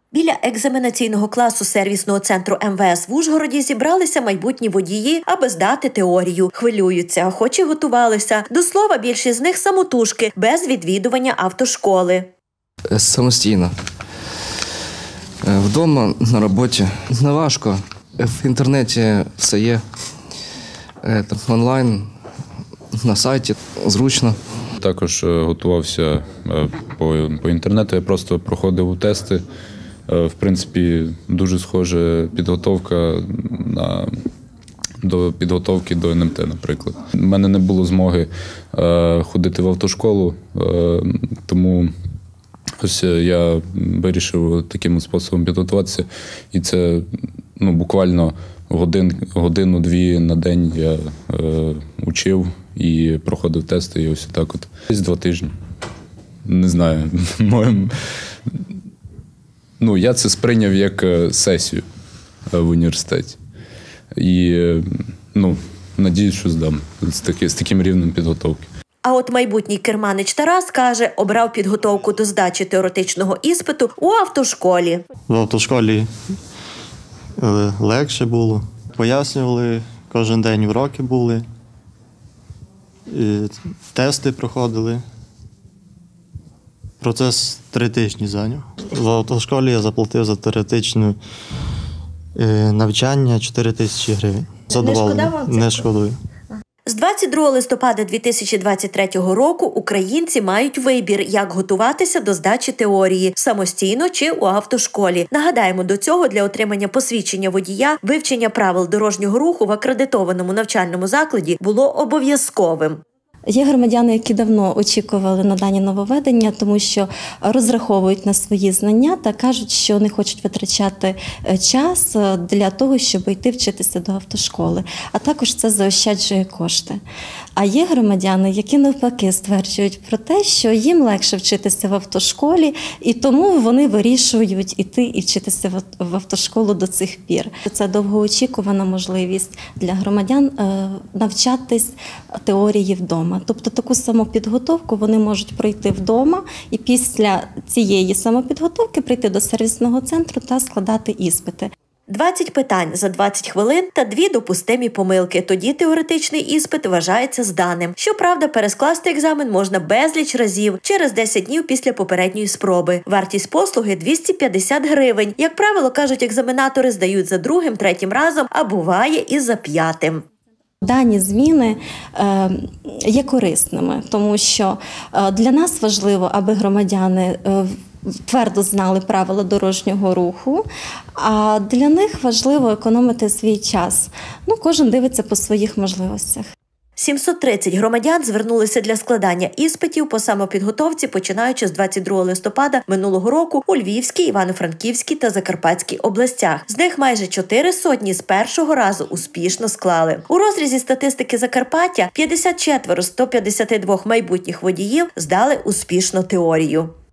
Біля екзаменаційного класу сервісного центру МВС в Ужгороді зібралися майбутні водії, аби здати теорію. Хвилюються, охочі готувалися. До слова, більшість з них самотужки, без відвідування автошколи. Самостійно. Вдома, на роботі. Не важко. В інтернеті все є. Онлайн, на сайті. Зручно. Також готувався по інтернету. Я просто проходив тести. В принципі, дуже схожа підготовка до підготовки до НМТ, наприклад. У мене не було змоги ходити в автошколу, тому ось я вирішив таким способом підготуватися. І це буквально годину-дві на день я учив і проходив тести. І ось так от. Десь 2 тижні. Не знаю. Я це сприйняв як сесію в університеті. І, надіюсь, що здам з таким рівнем підготовки. А от майбутній керманич Тарас каже, обрав підготовку до здачі теоретичного іспиту у автошколі. В автошколі легше було. Пояснювали, кожен день уроки були, і тести проходили. Процес 3 тижні зайняв. В автошколі я заплатив за теоретичне навчання 4 тисячі гривень. Задоволений. Не шкодую. З 22 листопада 2023 року українці мають вибір, як готуватися до здачі теорії – самостійно чи у автошколі. Нагадаємо, до цього для отримання посвідчення водія вивчення правил дорожнього руху в акредитованому навчальному закладі було обов'язковим. Є громадяни, які давно очікували на дані нововведення, тому що розраховують на свої знання та кажуть, що не хочуть витрачати час для того, щоб йти вчитися до автошколи. А також це заощаджує кошти. А є громадяни, які навпаки стверджують про те, що їм легше вчитися в автошколі, і тому вони вирішують іти і вчитися в автошколу до цих пір. Це довгоочікувана можливість для громадян навчатись теорії вдома. Тобто таку самопідготовку вони можуть пройти вдома і після цієї самопідготовки прийти до сервісного центру та складати іспити. 20 питань за 20 хвилин та 2 допустимі помилки. Тоді теоретичний іспит вважається зданим. Щоправда, перескласти екзамен можна безліч разів, через 10 днів після попередньої спроби. Вартість послуги – 250 гривень. Як правило, кажуть, екзаменатори здають за 2-м, 3-м разом, а буває і за 5-м. Дані зміни є корисними, тому що для нас важливо, аби громадяни твердо знали правила дорожнього руху, а для них важливо економити свій час. Кожен дивиться по своїх можливостях. 730 громадян звернулися для складання іспитів по самопідготовці, починаючи з 22 листопада минулого року у Львівській, Івано-Франківській та Закарпатській областях. З них майже 400 з першого разу успішно склали. У розрізі статистики Закарпаття 54 з 152 майбутніх водіїв здали успішно теорію.